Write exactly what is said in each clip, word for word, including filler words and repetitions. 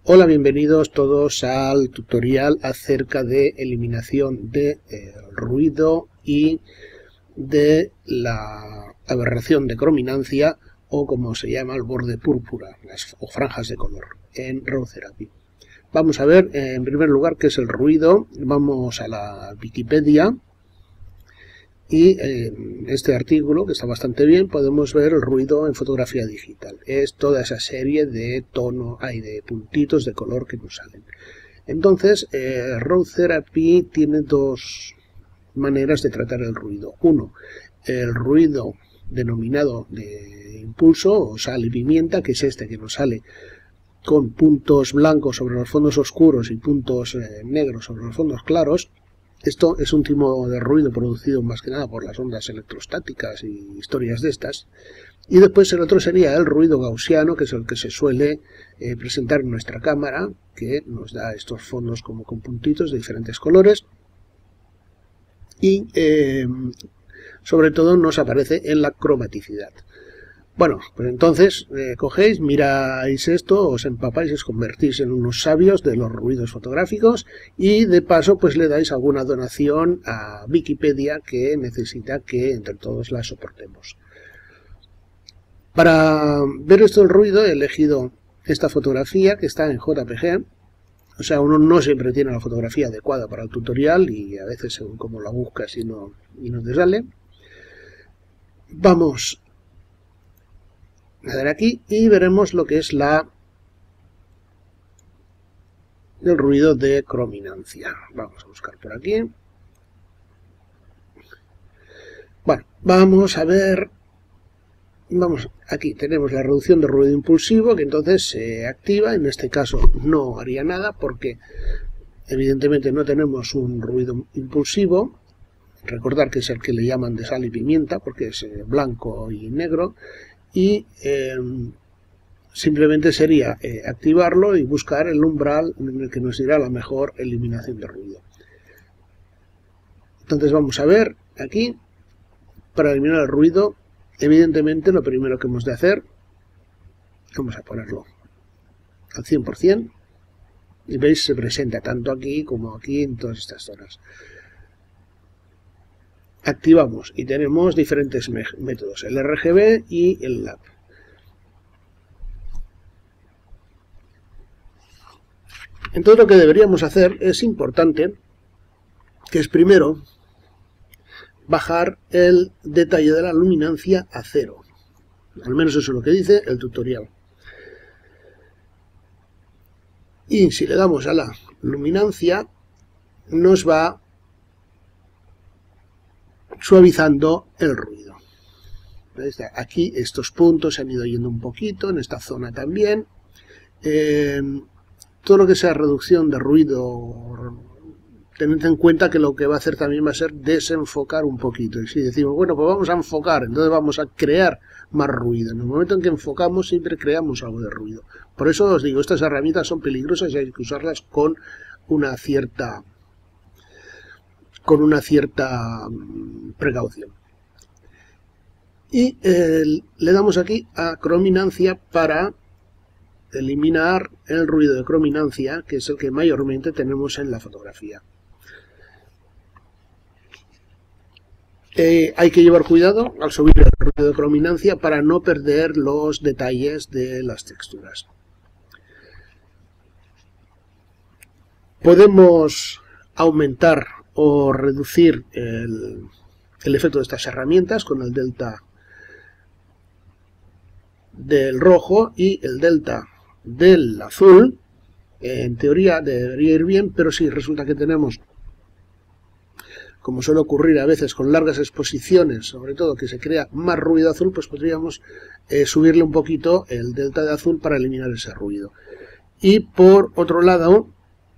Hola, bienvenidos todos al tutorial acerca de eliminación de eh, ruido y de la aberración de crominancia, o como se llama el borde púrpura, las o franjas de color en Raw Therapy. Vamos a ver eh, en primer lugar qué es el ruido. Vamos a la Wikipedia y en este artículo, que está bastante bien, podemos ver el ruido en fotografía digital. Es toda esa serie de tono, hay de puntitos de color que nos salen. Entonces, eh, Raw Therapy tiene dos maneras de tratar el ruido. Uno, el ruido denominado de impulso o sal y pimienta, que es este que nos sale con puntos blancos sobre los fondos oscuros y puntos eh, negros sobre los fondos claros. Esto es un tipo de ruido producido más que nada por las ondas electrostáticas y historias de estas. Y después el otro sería el ruido gaussiano, que es el que se suele eh, presentar en nuestra cámara, que nos da estos fondos como con puntitos de diferentes colores. Y eh, sobre todo nos aparece en la cromaticidad. Bueno, pues entonces eh, cogéis, miráis esto, os empapáis, os convertís en unos sabios de los ruidos fotográficos y de paso pues le dais alguna donación a Wikipedia, que necesita que entre todos la soportemos. Para ver esto del ruido he elegido esta fotografía que está en J P G. O sea, uno no siempre tiene la fotografía adecuada para el tutorial y a veces según cómo la buscas y no, y no te sale. Vamos a ver aquí y veremos lo que es la el ruido de crominancia. Vamos a buscar por aquí. Bueno, vamos a ver. Vamos, aquí tenemos la reducción de ruido impulsivo, que entonces se activa. En este caso no haría nada porque evidentemente no tenemos un ruido impulsivo. Recordar que es el que le llaman de sal y pimienta porque es blanco y negro. Y eh, simplemente sería eh, activarlo y buscar el umbral en el que nos dirá la mejor eliminación de ruido. Entonces vamos a ver aquí, para eliminar el ruido, evidentemente lo primero que hemos de hacer, vamos a ponerlo al cien por cien, y veis se presenta tanto aquí como aquí en todas estas zonas. Activamos y tenemos diferentes métodos, el R G B y el L A P. Entonces lo que deberíamos hacer es importante, que es primero bajar el detalle de la luminancia a cero. Al menos eso es lo que dice el tutorial. Y si le damos a la luminancia, nos va suavizando el ruido. Aquí estos puntos se han ido yendo un poquito, en esta zona también. Eh, todo lo que sea reducción de ruido, tened en cuenta que lo que va a hacer también va a ser desenfocar un poquito. Y si decimos, bueno, pues vamos a enfocar, entonces vamos a crear más ruido. En el momento en que enfocamos siempre creamos algo de ruido. Por eso os digo, estas herramientas son peligrosas y hay que usarlas con una cierta... con una cierta precaución. Y eh, le damos aquí a crominancia para eliminar el ruido de crominancia, que es el que mayormente tenemos en la fotografía. Eh, hay que llevar cuidado al subir el ruido de crominancia para no perder los detalles de las texturas. Podemos aumentar o reducir el, el efecto de estas herramientas con el delta del rojo y el delta del azul. En teoría debería ir bien, pero si resulta que tenemos, como suele ocurrir a veces con largas exposiciones, sobre todo que se crea más ruido azul, pues podríamos eh, subirle un poquito el delta de azul para eliminar ese ruido. Y por otro lado,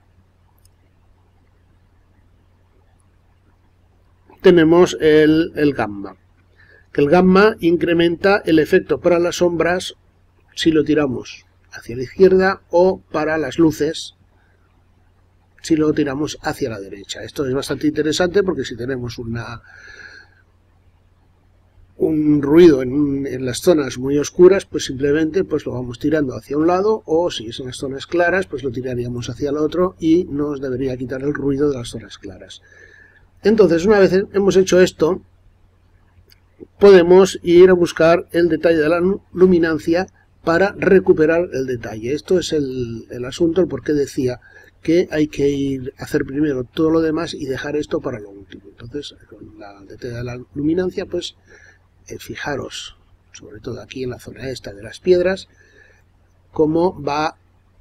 tenemos el, el gamma, que el gamma incrementa el efecto para las sombras si lo tiramos hacia la izquierda o para las luces si lo tiramos hacia la derecha. Esto es bastante interesante porque si tenemos una, un ruido en, un, en las zonas muy oscuras, pues simplemente pues lo vamos tirando hacia un lado, o si es en las zonas claras, pues lo tiraríamos hacia el otro y nos debería quitar el ruido de las zonas claras. Entonces, una vez hemos hecho esto, podemos ir a buscar el detalle de la luminancia para recuperar el detalle. Esto es el, el asunto, el por qué decía que hay que ir a hacer primero todo lo demás y dejar esto para lo último. Entonces, con la, el detalle de la luminancia, pues eh, fijaros, sobre todo aquí en la zona esta de las piedras, cómo va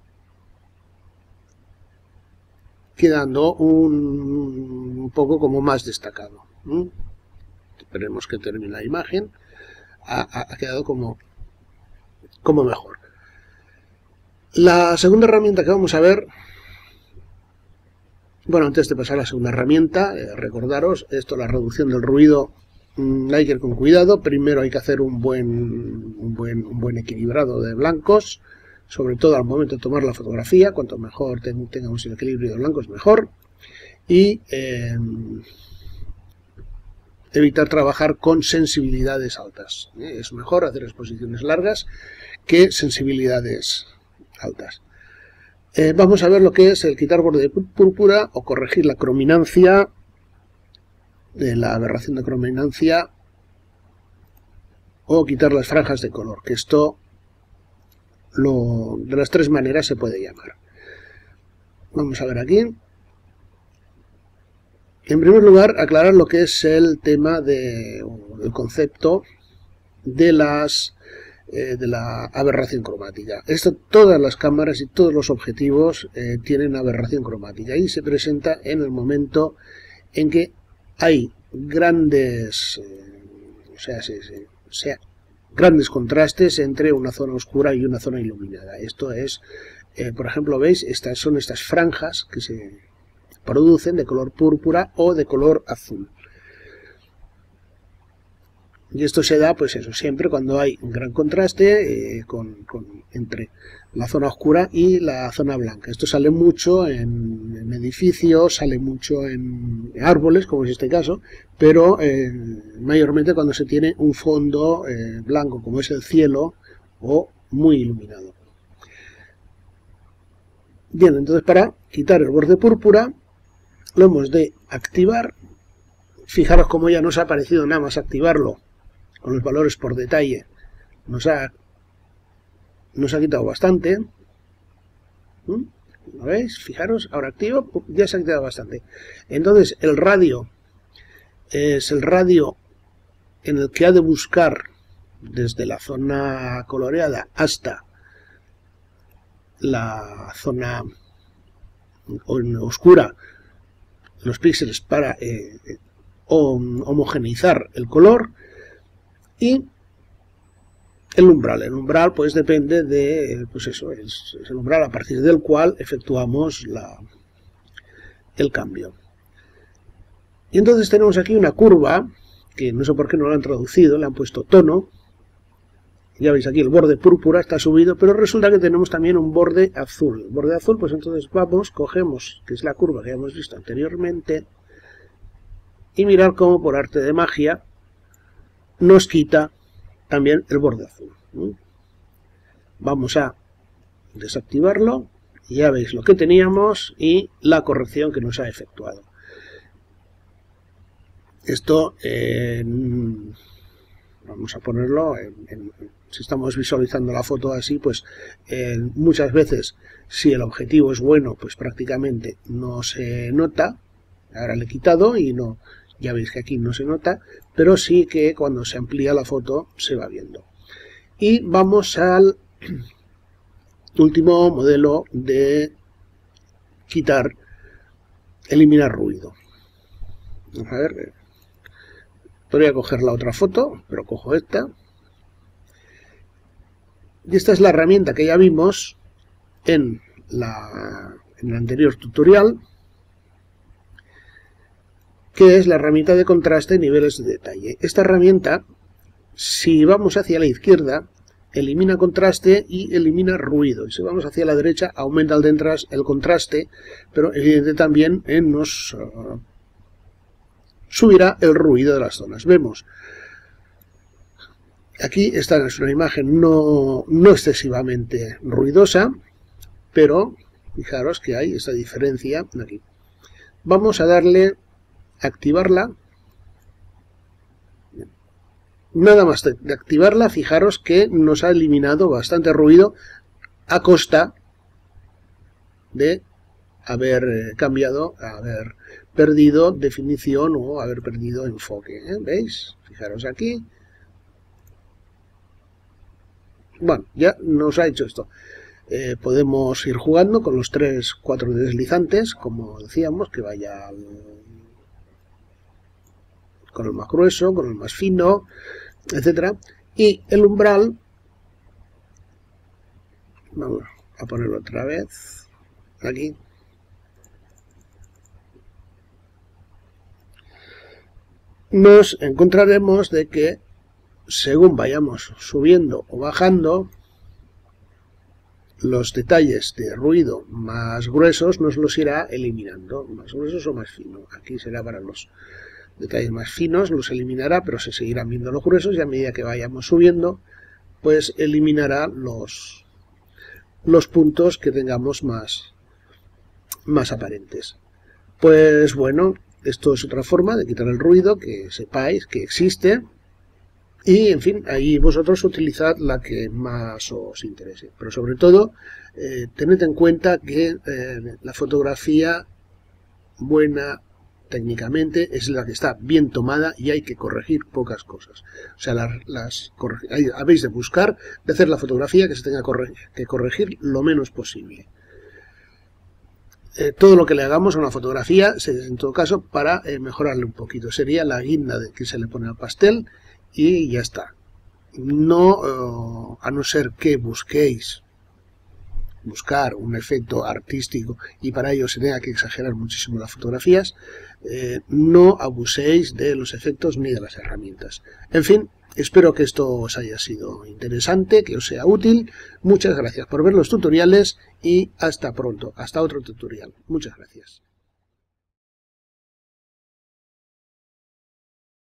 quedando un, un poco como más destacado. ¿Mm? Esperemos que termine la imagen. Ha, ha, ha quedado como, como mejor. La segunda herramienta que vamos a ver, bueno, antes de pasar a la segunda herramienta, eh, recordaros, esto, la reducción del ruido, mmm, hay que ir con cuidado. Primero hay que hacer un buen, un buen, un buen equilibrado de blancos, sobre todo al momento de tomar la fotografía. Cuanto mejor tengamos el equilibrio de blancos, mejor. Y eh, evitar trabajar con sensibilidades altas. ¿eh? Es mejor hacer exposiciones largas que sensibilidades altas. Eh, vamos a ver lo que es el quitar borde de púrpura o corregir la crominancia, de la aberración de crominancia, o quitar las franjas de color, que esto lo, de las tres maneras se puede llamar. Vamos a ver aquí. En primer lugar, aclarar lo que es el tema de, el concepto de las eh, de la aberración cromática. Esto, todas las cámaras y todos los objetivos eh, tienen aberración cromática y se presenta en el momento en que hay grandes, eh, o sea, se, se, o sea, grandes contrastes entre una zona oscura y una zona iluminada. Esto es, eh, por ejemplo, veis, estas son estas franjas que se producen de color púrpura o de color azul. Y esto se da, pues eso, siempre cuando hay un gran contraste eh, con, con, entre la zona oscura y la zona blanca. Esto sale mucho en, en edificios, sale mucho en árboles, como es este caso, pero eh, mayormente cuando se tiene un fondo eh, blanco, como es el cielo, o muy iluminado. Bien, entonces para quitar el borde púrpura, lo hemos de activar. Fijaros cómo ya nos ha aparecido nada más activarlo con los valores por detalle. Nos ha, nos ha quitado bastante. ¿Mm? ¿Lo veis? Fijaros, ahora activo, ya se ha quitado bastante. Entonces el radio es el radio en el que ha de buscar desde la zona coloreada hasta la zona oscura los píxeles para eh, homogeneizar el color. Y el umbral, el umbral pues depende de, pues eso, es, es el umbral a partir del cual efectuamos la, el cambio. Y entonces tenemos aquí una curva, que no sé por qué no la han traducido, le han puesto tono. Ya veis aquí el borde púrpura está subido, pero resulta que tenemos también un borde azul. El borde azul, pues entonces vamos, cogemos, que es la curva que hemos visto anteriormente, y mirar cómo por arte de magia nos quita también el borde azul. Vamos a desactivarlo y ya veis lo que teníamos y la corrección que nos ha efectuado. Esto eh, vamos a ponerlo en, en, si estamos visualizando la foto así, pues eh, muchas veces si el objetivo es bueno, pues prácticamente no se nota. Ahora le he quitado y no, ya veis que aquí no se nota, pero sí que cuando se amplía la foto se va viendo. Y vamos al último modelo de quitar, eliminar ruido. Vamos a ver, podría coger la otra foto, pero cojo esta. Y esta es la herramienta que ya vimos en, la, en el anterior tutorial, que es la herramienta de contraste y niveles de detalle. Esta herramienta, si vamos hacia la izquierda, elimina contraste y elimina ruido. Y si vamos hacia la derecha, aumenta el, dentras, el contraste, pero evidentemente también eh, nos uh, subirá el ruido de las zonas. Vemos Aquí esta es una imagen no, no excesivamente ruidosa, pero fijaros que hay esta diferencia aquí. Vamos a darle a activarla. Nada más de activarla, fijaros que nos ha eliminado bastante ruido a costa de haber cambiado, haber perdido definición o haber perdido enfoque. ¿eh? ¿Veis? Fijaros aquí. Bueno, ya nos ha hecho esto. Eh, podemos ir jugando con los tres, cuatro deslizantes, como decíamos, que vaya al, con el más grueso, con el más fino, etcétera. Y el umbral, vamos a ponerlo otra vez, aquí. Nos encontraremos de que según vayamos subiendo o bajando, los detalles de ruido más gruesos nos los irá eliminando, más gruesos o más finos. Aquí será para los detalles más finos, los eliminará, pero se seguirán viendo los gruesos y a medida que vayamos subiendo, pues eliminará los, los puntos que tengamos más, más aparentes. Pues bueno, esto es otra forma de quitar el ruido, que sepáis que existe. Y, en fin, ahí vosotros utilizad la que más os interese. Pero sobre todo, eh, tened en cuenta que eh, la fotografía buena técnicamente es la que está bien tomada y hay que corregir pocas cosas. O sea, las, las habéis de buscar de hacer la fotografía que se tenga que corregir lo menos posible. Eh, todo lo que le hagamos a una fotografía, en todo caso, para eh, mejorarle un poquito. Sería la guinda de que se le pone al pastel. Y ya está. No, uh, a no ser que busquéis buscar un efecto artístico y para ello se tenga que exagerar muchísimo las fotografías, eh, no abuséis de los efectos ni de las herramientas. En fin, espero que esto os haya sido interesante, que os sea útil. Muchas gracias por ver los tutoriales y hasta pronto, hasta otro tutorial. Muchas gracias.